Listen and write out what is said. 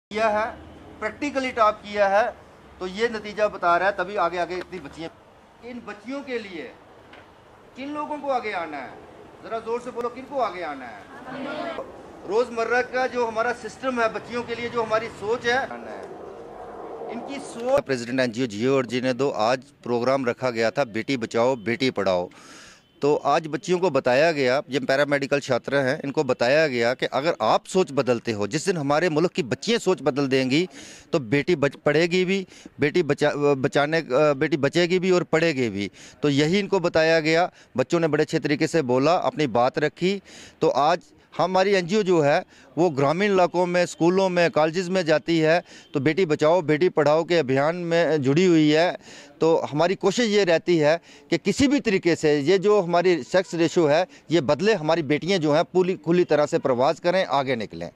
किया है, practically top किया है, तो ये नतीजा बता रहा है। तभी आगे आगे इतनी बच्चियाँ, इन बच्चियों के लिए किन लोगों को आगे आना है, जरा जोर से बोलो, किन को आगे आना है। रोजमर्रा का जो हमारा सिस्टम है बच्चियों के लिए, जो हमारी सोच है, इनकी सोच। प्रेसिडेंट एनजीओ जियो और जिने दो आज प्रोग्राम रखा गया था बेटी बचाओ बेटी पढ़ाओ। तो आज बच्चियों को बताया गया, ये पैरा मेडिकल छात्र हैं, इनको बताया गया कि अगर आप सोच बदलते हो, जिस दिन हमारे मुल्क की बच्चियां सोच बदल देंगी तो बेटी पढ़ेगी भी, बेटी बचेगी भी और पढ़ेगी भी। तो यही इनको बताया गया। बच्चों ने बड़े अच्छे तरीके से बोला, अपनी बात रखी। तो आज हमारी एनजीओ जो है वो ग्रामीण इलाकों में, स्कूलों में, कॉलेजेस में जाती है, तो बेटी बचाओ बेटी पढ़ाओ के अभियान में जुड़ी हुई है। तो हमारी कोशिश ये रहती है कि किसी भी तरीके से ये जो हमारी सेक्स रेशो है ये बदले, हमारी बेटियां जो हैं पूरी खुली तरह से प्रवास करें, आगे निकलें।